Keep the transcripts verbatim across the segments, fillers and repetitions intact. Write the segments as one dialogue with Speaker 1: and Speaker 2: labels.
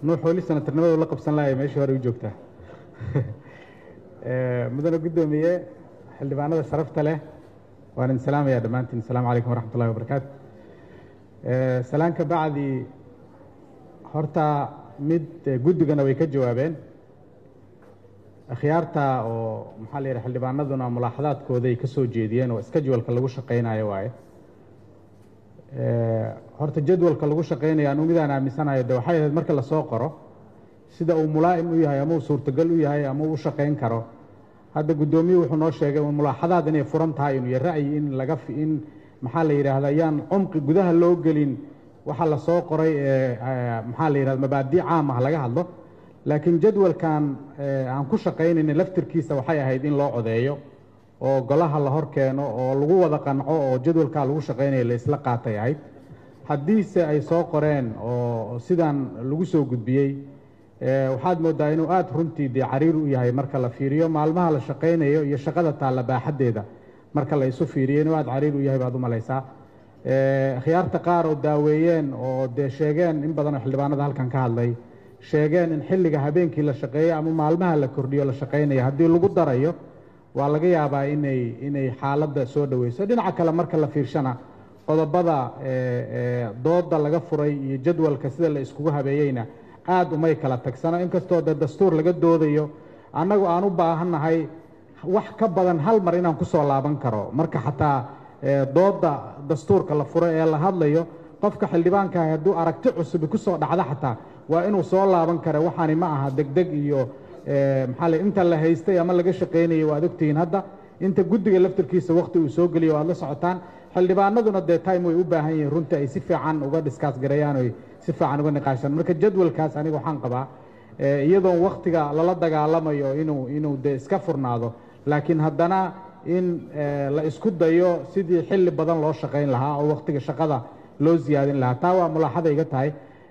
Speaker 1: نوح ولي سنة ترنمada la qabsan lahayd meeshii hore u joogtaa ee mudane gudoomiye xildhibaanada sharafta leh waan salaamaya dhamaantiin assalaamu calaykum waraxmatullaahi wabarakaatu ee salaanka bacdi horta mid guddigana way ka jawaabeen akhyaarta oo maxaa la yiraahdaa xildhibaanaduna mulaaxadaadkooda ay ka soo jeediyeen oo schedule-ka lagu shaqeynayo waaye ee horta jadwalka lagu shaqeynayo anu midaan aaminsanayo de waxay ahayd marka la soo qoro sida uu mulaa'im u yahay ama uu suurtagal u yahay ama uu shaqeyn karo hadda gudoomiye wuxuu noo sheegay mulaaxadaad inay furan tahay inuu ra'yi in laga in maxaa la yiraahdaa yaan cumqi gudaha loo gelin waxa la soo qoray ee maxaa la yiraahdaa mabaadi caam ah laga hadlo laakiin jadwalkan aan ku shaqeynayna laftirkiisa waxay ahayd in loo codeeyo oo golaha la hor keeno oo lagu wada qanco oo jadwalka lagu shaqeynayo la isla qaatay ahayd haddiise ay soo qoreen oo sidaan lagu soo gudbiyey ee waxaad moodaa inuu aad runtii de cariir u yahay marka la fiiriyo maalmaha la shaqeynayo iyo shaqada taala baaxadeeda marka la isu fiiriyo inuu aad cariir u yahay baad u malaysaa ee khiyaarta qaar oo daaweeyeen oo de sheegeen in badan xildhibaanada halkan ka hadlay sheegeen in xilliga habeenkii la shaqeeyo ama maalmaha la kordhiyo la shaqeynayo haddii lagu darayo waa laga yaabaa inay inay xaaladda soo dhaweyso dhinaca kale marka la fiirshana qodobada ee dooda laga furay iyo jadwalka sida la iskugu habeeyeyna aad umay kala tagsana inkastoo dastuur laga doodayo annagu aan u baahanahay wax ka badan hal mar inaan ku soo laaban karo marka xataa dooda dastuurka la furay ee la hadlayo qofka xildhibaanka ah hadduu aragti cusub ku soo dhacda xataa waa inuu soo laaban karo waxaani ma aha degdeg iyo maxaa la inta la haystay ama laga shaqeynayay waa ogtihiin hadda inta guddiga laftirkiisa waqti uu soo geliyo waad la socotaan xildhibaanaduna dee time way u baahan yihiin runtii ay si fiican uga discuss gareeyaan oo si fiican uga niqaashaan marka jadwalkaas aniga waxaan qabaa iyadoo waqtiga lala dagaalamayo inuu inuu dee iska furnaado laakiin haddana in la isku dayo sidii xilli badan loo shaqeyn lahaa oo waqtiga shaqada loo siyaadin lahaa taa waa mulaaxada iga tahay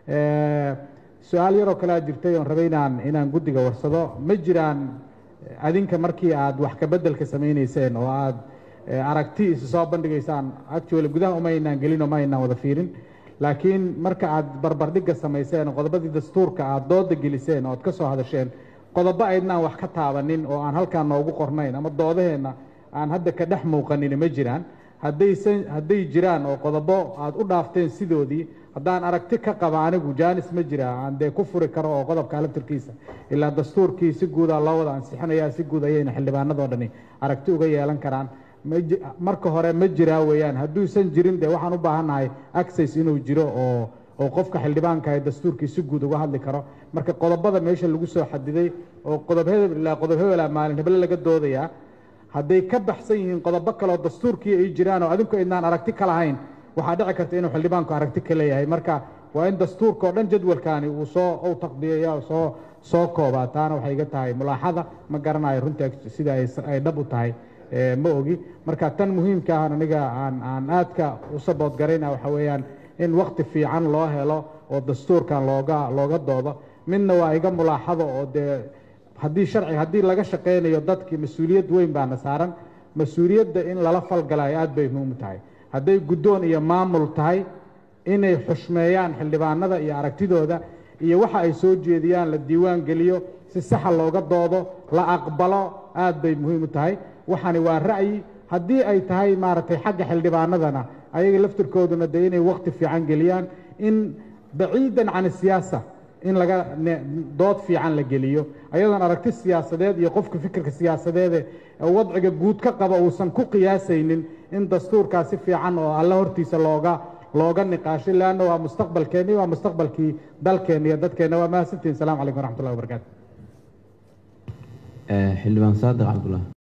Speaker 1: su-aal yaroo kale aad jirtay oon rabay inaan inaan guddiga warsado ma jiraan adinka markii aad wax ka beddelka samaynayseen oo aad aragti isu soo bandhigaysaan actually gudaha uma aynaan gelin oo ma aynaan wada fiirin laakiin marka aad barbardhigga samayseen oo qodobadii dastuurka aad dooda geliseen oo aad ka soo hadasheen qodobo aydnaan wax ka taabanin oo aan halkaan noogu qornayn ama doodaheenna aan hadda ka dhex muuqanin ma jiraan haddaysan hadday jiraan oo qodobo aad u dhaafteen sidoodii haddaan aragti ka qaba anigu jaanis ma jira aan dee ku furi karo oo qodobka laftirkiisa ilaa dastuurkii si guudaa loo wada ansixinayaa si guud ayayna xildhibaanadoo dhani aragti uga yeelan karaan marka hore ma jiraa weeyaan hadduusan jirin dee waxaan u baahannahay access inuu jiro oo oo qofka xildhibaanka ee dastuurkii si guud uga hadli karo marka qodobada meesha lagu soo xadiday oo qodob hebel ilaa qodob hebel maalin hebel laga doodayaa hadday ka baxsan yihiin qodobo kale oo dastuurkii ay jiraan oo adinku idnaan aragti ka lahayn waxaa dhici karta inuu xildhibaanku aragti ka leeyahay marka waa in dastuurka oo dhan jadwalkaani uu soo uu taqdiyeeyo soo soo koobaa taana waxay iga tahay mulaaxada ma garanayo runtii sida ay dhab u tahay ma ogi marka tan muhiimka ah aniga aan aan aadka u sabood garayna waxa weeyaan in waqti fiican loo helo oo dastuurkan looga looga doodo midna waa iga mulaaxado oo dee haddii sharci haddii laga shaqeynayo dadkii mas-uuliyad weyn baana saaran mas-uuliyadda in lala falgalayo aad bay muhiim u tahay hadday guddoon iyo maamul tahay inay xushmeeyaan xildhibaanada iyo aragtidooda iyo waxa ay soo jeediyaan la diiwaan geliyo si saxa looga doodo la aqbalo aad bay muhiim u tahay waxaani waa ra'yi haddii ay tahay maaragtay xagga xildhibaanadana ayaga laftirkooduna dee inay waqti fiican geliyaan in baciidan can siyaasa in laga dood fiican la geliyo ayadoon aragti siyaasadeed iyo qofka fikirka siyaasadeed ee wadciga guud ka qaba uusan ku qiyaasaynin in dastuurkaas si fiican oo alla hortiisa looga looga niqaashay laana waa mustaqbalkeeni waa mustaqbalkii dalkeena iyo dadkeena waa mahadsantihiin salaamu calaykum waraxmatullahi wabarakaatu
Speaker 2: xildhibaan saadiq cabdullaah